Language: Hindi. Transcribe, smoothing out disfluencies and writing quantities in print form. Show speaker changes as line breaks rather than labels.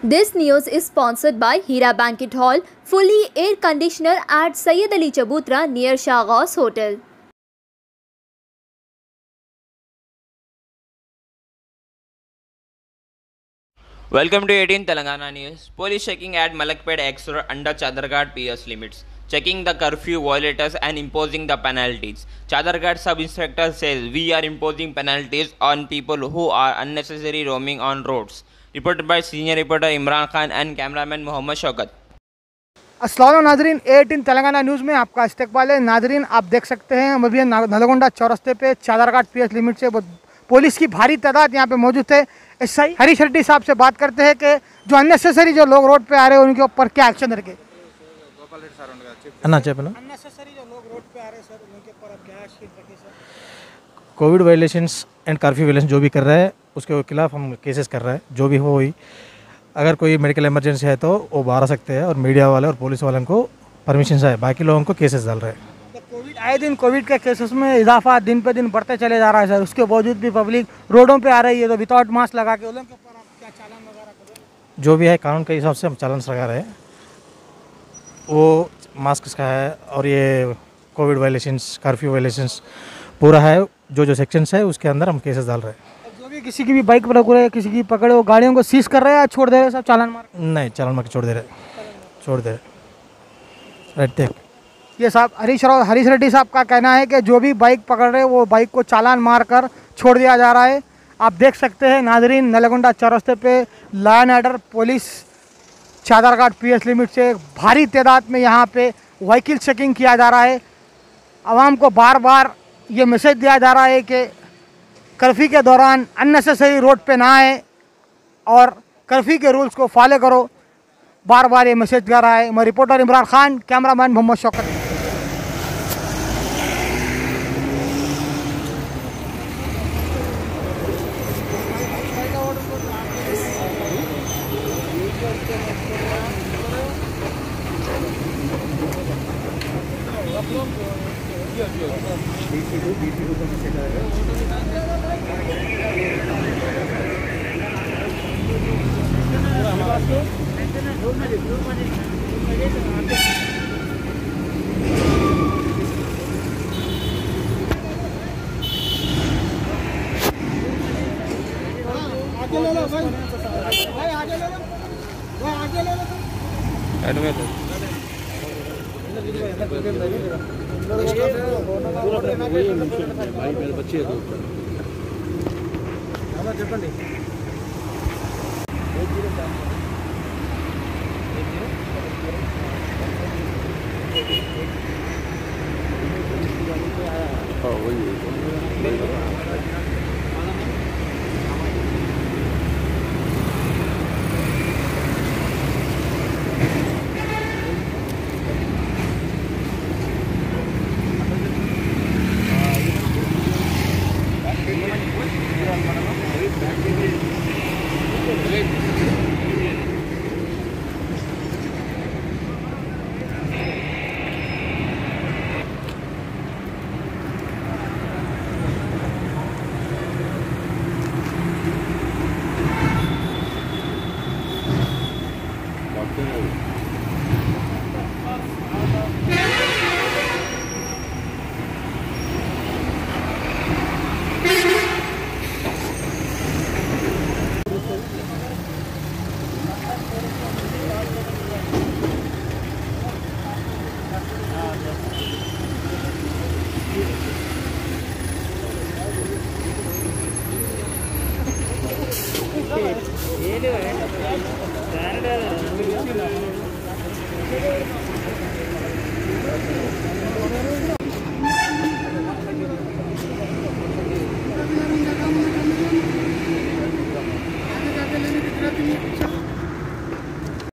This news is sponsored by Hira Banquet Hall, fully air conditioner at Sayyid Ali Chabutra near Shahghaus Hotel.
Welcome to 18 Telangana News. Police checking at Malakpet X-Road under Chadargarh PS limits, checking the curfew violators and imposing the penalties. Chadargarh Sub-Inspector says we are imposing penalties on people who are unnecessarily roaming on roads. Reported by senior reporter Imran Khan and cameraman Mohammad Shaukat.
अस्सलाम नाजरीन, 18 तेलंगाना न्यूज़ में आपका इस्तकबाल है। नाजरीन, आप देख सकते हैं हम अभी नलगोंडा चौरस्ते पे चादरघाट PS लिमिट से पुलिस की भारी तादाद यहाँ पे मौजूद है। एसआई हरीश रेड्डी साहब से बात करते हैं कि जो अननेसेसरी जो लोग रोड पे आ रहे हैं उनके ऊपर क्या एक्शन रखे। अननेसेसरी जो लोग रोड पे आ रहे हैं सर, उनके ऊपर आप क्या एक्शन रखे sir?
Covid violations and curfew violation जो भी कर रहा है उसके खिलाफ हम केसेस कर रहे हैं। जो भी हो, अगर कोई मेडिकल इमरजेंसी है तो वो बाहर आ सकते हैं और मीडिया वाले और पुलिस वालों को परमिशन है, बाकी लोगों को केसेस डाल रहे हैं।
कोविड आए दिन कोविड के केसेस में इजाफा दिन पे दिन बढ़ते चले जा रहा है सर, उसके बावजूद भी पब्लिक रोडों पे आ रही है, तो विदाउट मास्क लगा के उनके ऊपर आप क्या चालान वगैरह करें?
जो भी है कानून के हिसाब से हम चालान लगा रहे हैं, वो मास्क का है और ये कोविड वायलेशंस कर्फ्यू वायलेशंस पूरा है, जो सेक्शंस है उसके अंदर हम केसेस डाल रहे हैं।
जो भी किसी की भी बाइक पर रहे, किसी की पकड़े, वो गाड़ियों को सीज कर रहे हैं या छोड़ दे रहे हैं सब चालान मार?
नहीं, चालान मार के छोड़ दे रहे राइट। देख
ये साहब हरीश रेड्डी साहब का कहना है कि जो भी बाइक पकड़ रहे हैं वो बाइक को चालान मार कर छोड़ दिया जा रहा है। आप देख सकते हैं नाजरीन, नलगोंडा चौरस्ते पे law and order police Chaderghat PS limit से भारी तादाद में यहाँ पे व्हीकल चेकिंग किया जा रहा है। आवाम को बार बार ये मैसेज दिया जा रहा है कि कर्फ्यू के दौरान अननेसेसरी रोड पे ना आए और कर्फ्यू के रूल्स को फॉलो करो, बार बार ये मैसेज दिया रहा है। मैं रिपोर्टर इमरान खान, कैमरामैन मोहम्मद शौकत। చెప్పండి